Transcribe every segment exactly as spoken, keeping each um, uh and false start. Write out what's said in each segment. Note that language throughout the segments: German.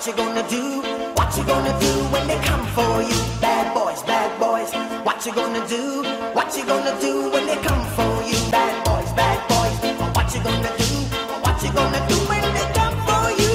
you gonna do? What you gonna do when they come for you? Bad boys, bad boys. What you gonna do? What you gonna do when they come for you? Bad boys, bad boys. What you gonna do? What you gonna do when they come for you?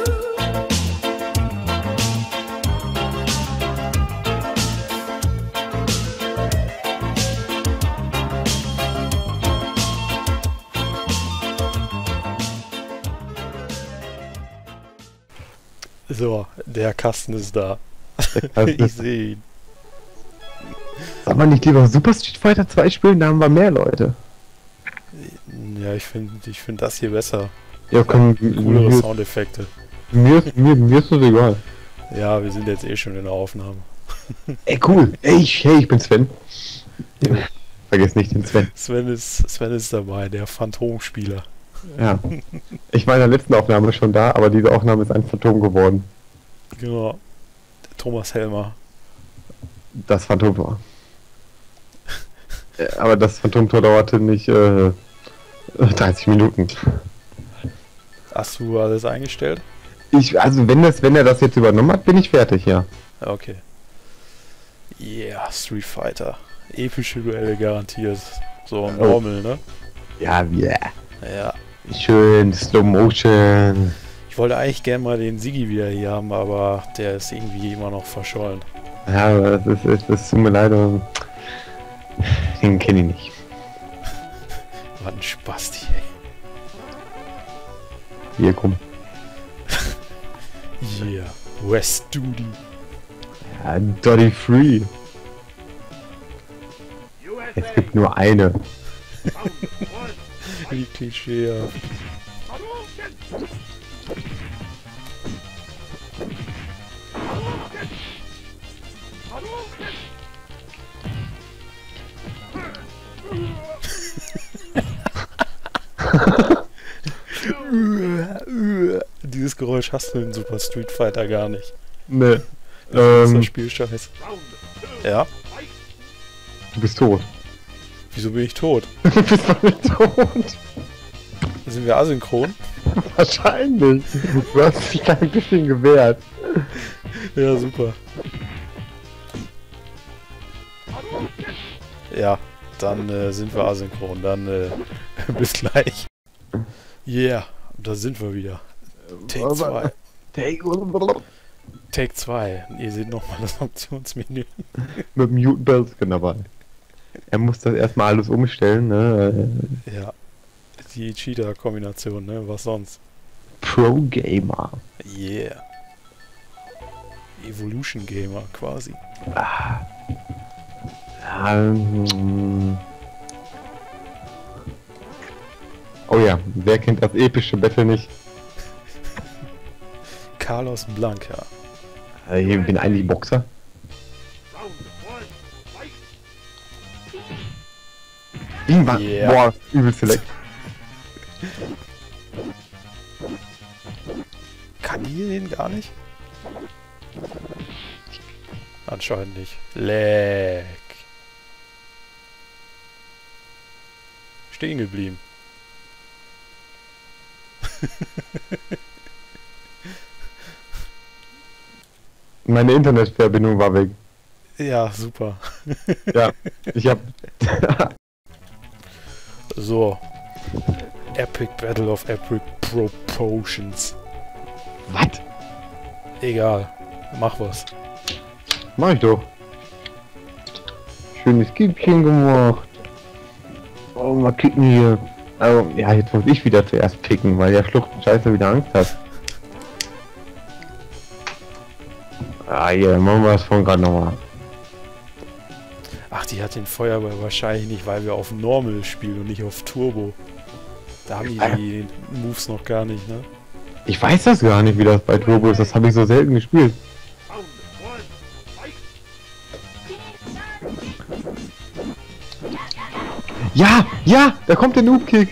So, der Kasten ist da. Ich sehe ihn. Soll man nicht lieber Super Street Fighter zwei spielen? Da haben wir mehr Leute. Ja, ich finde ich find das hier besser. Ja, komm, Coolere mir, Soundeffekte. Mir, mir, mir ist das egal. Ja, wir sind jetzt eh schon in der Aufnahme. Ey, cool. Ey, ich, hey, ich bin Sven. Vergiss nicht den Sven. Sven ist, Sven ist dabei, der Phantomspieler. Ja. Ich war in der letzten Aufnahme schon da, aber diese Aufnahme ist ein Phantom geworden. Genau. Der Thomas Helmer. Das Phantomtor. Aber das Phantomtor dauerte nicht äh, dreißig Minuten. Hast du alles eingestellt? Ich, also wenn das, wenn er das jetzt übernommen hat, bin ich fertig, ja. Okay. Yeah, Street Fighter. Epische Duelle garantiert. So normal, ne? Ja, yeah. Ja. Schön, Slow Motion. Ich wollte eigentlich gerne mal den Sigi wieder hier haben, aber der ist irgendwie immer noch verschollen. Ja, das ist, das, das tut mir leid, aber den kenne ich nicht. Was ein Spaß hier. Hier, komm. Yeah, West Duty. Ja, Dotty Free. Es gibt nur eine. Wie klischeehaft. Dieses Geräusch hast du in Super Street Fighter gar nicht. Ne. Das ist Ähm, das Spiel scheiße. Ja? du bist tot. Wieso bin ich tot? Du bist doch nicht tot. Sind wir asynchron? Wahrscheinlich. Du hast dich da ein bisschen gewehrt. Ja, super. Ja, dann äh, sind wir asynchron. Dann äh, bis gleich. Yeah, da sind wir wieder. Take zwei. Take zwei. Ihr seht nochmal das Optionsmenü. Mit dem Mutant Bellskin dabei. Er muss das erstmal alles umstellen, ne? Ja. Die Cheater-Kombination, ne? Was sonst? Pro Gamer. Yeah. Evolution Gamer quasi. Ah. Ähm. Oh ja, wer kennt das epische Battle nicht? Carlos Blanca. Äh, Ich bin eigentlich Boxer. Irgendwann. Yeah. Boah, übel select. Kann die den gar nicht? Anscheinend nicht. Leck. Stehen geblieben. Meine Internetverbindung war weg. Ja, super. Ja, ich hab. So. Epic Battle of Epic Proportions. Was? Egal. Mach was. Mach ich doch. Schönes Kippchen gemacht. Oh, mal kicken hier. Also, ja, jetzt muss ich wieder zuerst picken, weil der Schluchten Scheiße wieder Angst hat. Ah, hier, machen wir das von gerade nochmal. Ach, die hat den Feuerball wahrscheinlich nicht, weil wir auf Normal spielen und nicht auf Turbo. Da haben die die Moves noch gar nicht, ne? Ich weiß das gar nicht, wie das bei Turbo ist. Das habe ich so selten gespielt. Ja, ja, da kommt der Noob-Kick.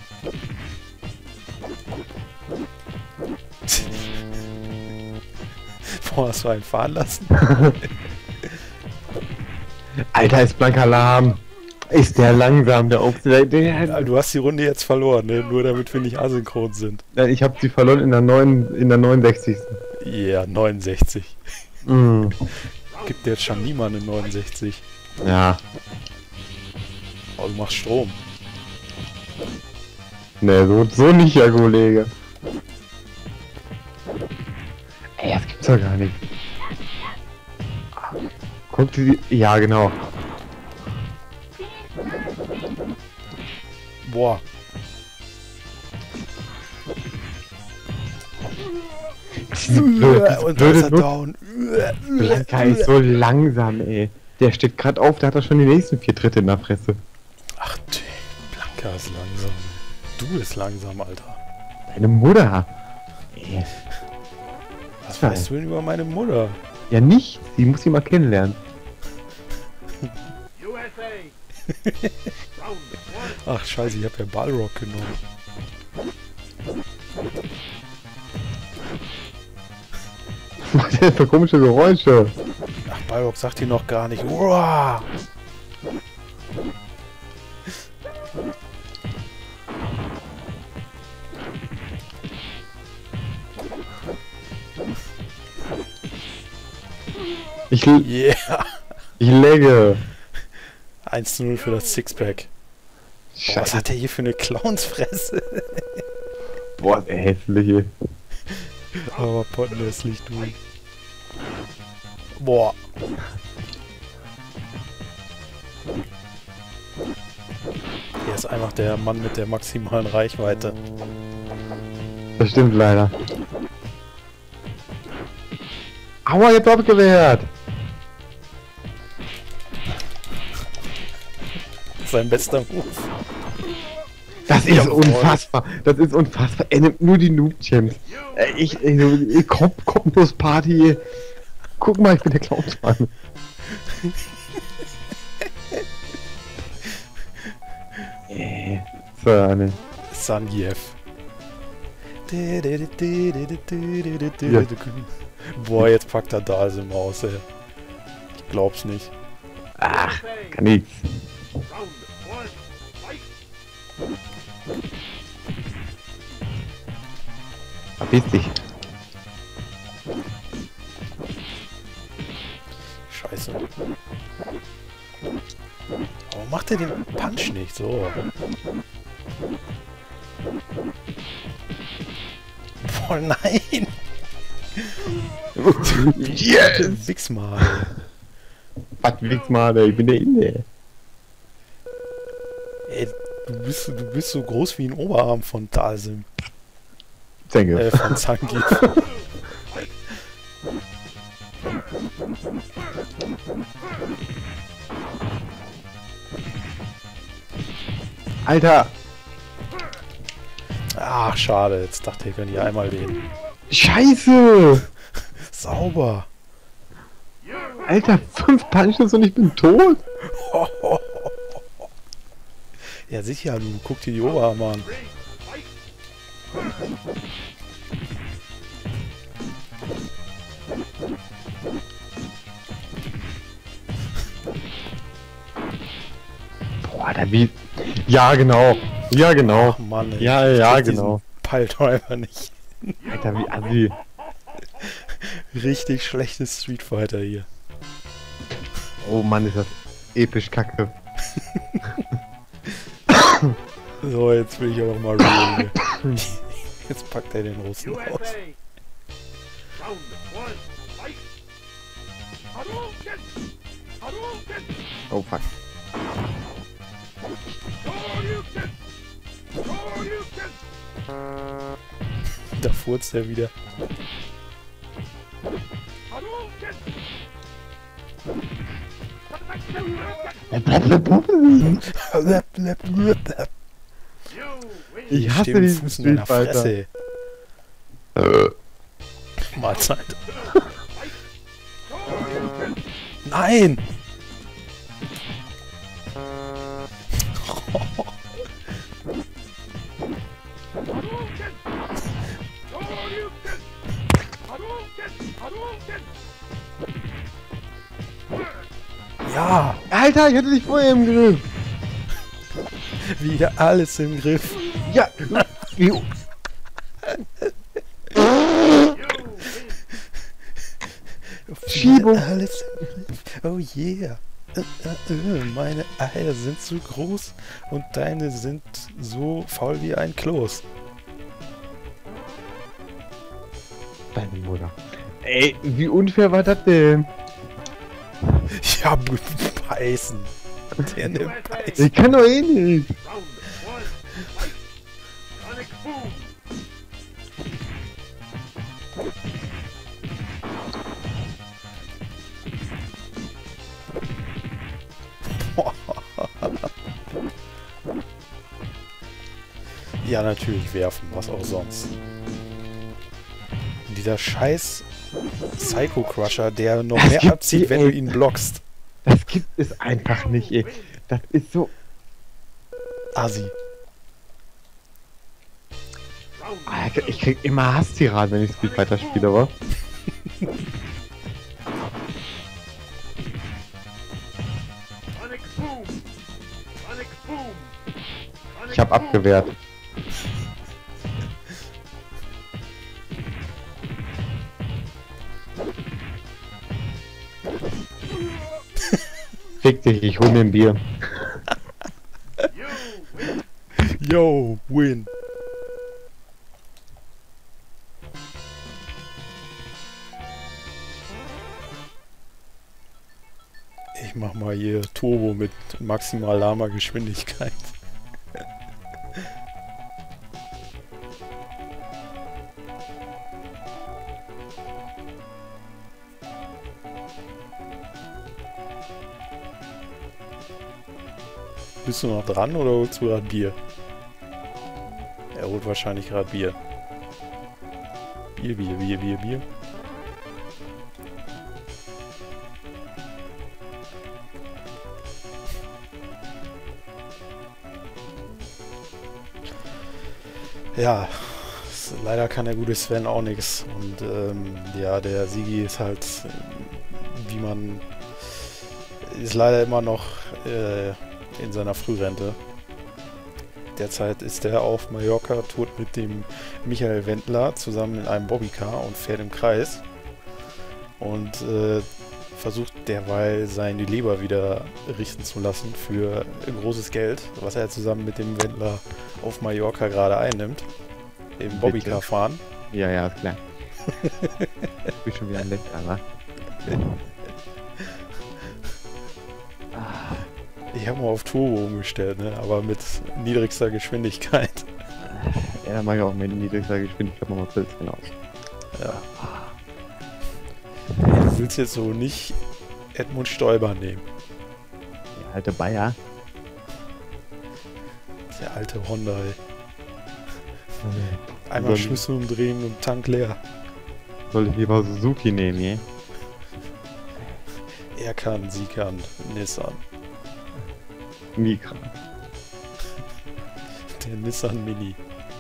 Boah, hast du einen fahren lassen? Alter, ist Blanka lahm. Ist der langsam, der Obst. Der, der, Du hast die Runde jetzt verloren, ne? Nur damit wir nicht asynchron sind. ich habe sie verloren in der neuen, in der neunundsechzigsten. Yeah, neunundsechzig. Mm. Gibt jetzt schon niemand eine neunundsechzig. Ja. Oh, du machst Strom. Ne, so, so nicht, ja, Kollege. Ey, das gibt's doch gar nicht. Guck dir die... Ja, genau. Boah. Diese blöde, diese Und da blöde ist er Nut- down. Blanka ist so langsam, ey. Der steht gerade auf, der hat doch schon die nächsten vier Tritte in der Fresse. Ach, du, Blanka ist langsam. Du bist langsam, Alter. Deine Mutter. Ey. Was weißt du denn über meine Mutter? Ja, nicht. Sie muss sie mal kennenlernen. Ach, scheiße, ich hab ja Balrog genommen. Was macht der denn für komische Geräusche? Ach, Balrog sagt dir noch gar nicht. Uah! Ich, l- Yeah! ich legge. eins zu null für das Sixpack. Boah, was Scheiße. hat der hier für eine Clownsfresse? Boah, der hässliche. Aber pottenhässlich, du. Boah. Hier ist einfach der Mann mit der maximalen Reichweite. Das stimmt leider. Aua, jetzt abgewehrt. Sein bester Move. Das ist Jawohl. unfassbar. Das ist unfassbar. Er nimmt nur die Noob-Champs. Äh, Ich, ich, ich komm, komm bloß Party. Guck mal, ich bin der Clownsmann. äh, so, ne. Sanjeev. Ja. Boah, jetzt packt er Dalsim aus, ey. Ich glaub's nicht. Ach, kann nix. Verpiss dich. Scheiße. Warum macht er den Punch nicht so? Boah, nein! Yes! Wix mal. Was willst mal, ey? Ich bin der Inde. Ey, du bist, du bist so groß wie ein Oberarm von Dalsim. Danke. Äh, von Zangief. Alter! Ach, schade. Jetzt dachte ich, kann hier einmal den. Scheiße! Sauber. Alter, fünf Punches und ich bin tot? Ja, sicher, du guck dir die Oberarme an. Boah, der wie... Ja, genau. Ja, genau. Ach Mann, ey. Ja, Ich ja, krieg diesen genau. Piledriver nicht. Alter, wie assi. Richtig schlechtes Street Fighter hier. Oh Mann, ist das episch kacke. So, jetzt will ich aber mal real hier. Jetzt packt er den Russen aus. Oh fuck. Da furzt er wieder. Ich hasse steh mit diesen Füßen in der Street Fighter. Fresse. Mahlzeit. Nein! Ja! Alter, ich hatte dich vorher im Griff. Wieder alles im Griff. Ja. Wie- Verschiebung. Alles. Oh yeah. Äh, äh, äh, meine Eier sind zu groß und deine sind so faul wie ein Kloß. Deine Mutter. Ey, wie unfair war das denn? Ja, beißen. Der nimmt beißen. Ich kann doch eh nicht. Ja, natürlich werfen, was auch sonst. Und dieser scheiß Psycho Crusher, der noch Das mehr gibt abzieht, die, wenn du ey. ihn blockst. Das gibt es einfach nicht, ey. Das ist so... Assi. Alter, ich krieg immer Hasstiraden, wenn ich Street Fighter spiele, aber... Ich hab abgewehrt. Fick dich, ich hol mir ein Bier. Yo, win. Ich mach mal hier Turbo mit maximal lahmer Geschwindigkeit. Bist du noch dran oder holst du gerade Bier? Er holt wahrscheinlich gerade Bier. Bier, Bier, Bier, Bier, Bier. Ja, s- leider kann der gute Sven auch nichts. Und ähm, ja, der Sigi ist halt, äh, wie man, ist leider immer noch äh, in seiner Frührente. Derzeit ist er auf Mallorca tot mit dem Michael Wendler zusammen in einem Bobbycar und fährt im Kreis. Und äh, versucht derweil seine Leber wieder richten zu lassen für großes Geld, was er zusammen mit dem Wendler auf Mallorca gerade einnimmt. Im Bobbycar fahren. Ja, ja, ist klar. Ich bin schon wieder ein Letzter, wa? Ich habe mal auf Turbo umgestellt, ne? Aber mit niedrigster Geschwindigkeit. Ja, dann mach ich auch mit niedriger Geschwindigkeit nochmal Pilzchen aus. Ja. Du willst jetzt so nicht Edmund Stoiber nehmen. Der alte Bayer. Der alte Honda, ey. Einmal Soll- Schlüssel umdrehen und Tank leer. Soll ich lieber Suzuki nehmen, je? Er kann, sie kann. Nissan. Micra. Der Nissan Mini.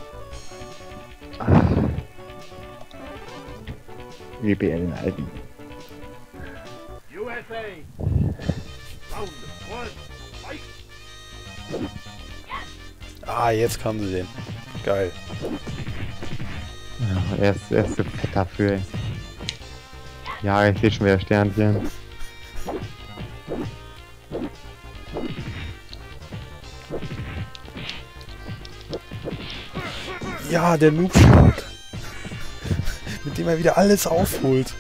W B L in alten. U S A. Round one. Fight. Ah, jetzt kann sie den. Geil. Ja, er ist, er ist so fett dafür, ey. Ja, ich seh schon wieder Sternchen. Ja, der Noobschlag. Mit dem er wieder alles aufholt.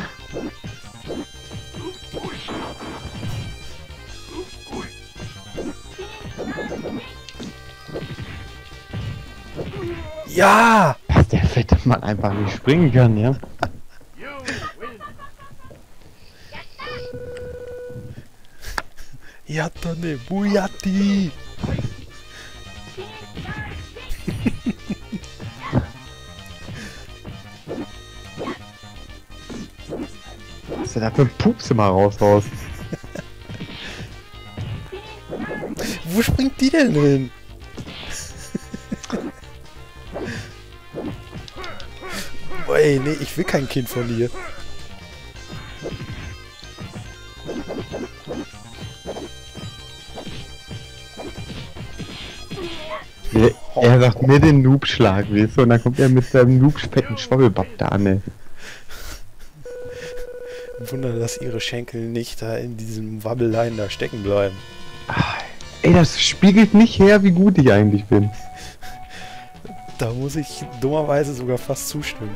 Ja! Dass der fette Mann einfach nicht springen kann, ja? You win. Yattane Bujatti! Was du da für ein Pups immer raushaust? Wo springt die denn hin? Boah, ey, nee, ich will kein Kind von dir. Er, er sagt mir den Noobschlag, weißt du? Und dann kommt er mit seinem Noob-fetten Schwabbelbapp da an, ey. Wunder, dass ihre Schenkel nicht da in diesem Wabbeleien da stecken bleiben. Ah, ey, das spiegelt nicht her, wie gut ich eigentlich bin. Da muss ich dummerweise sogar fast zustimmen.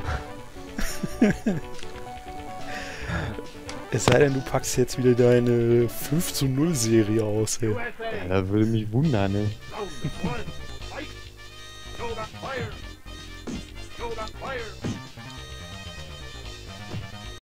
Es sei denn, du packst jetzt wieder deine fünf zu null Serie aus, ey. Ja, das würde mich wundern, ne? Round one, fight! Show that fire! Show that fire!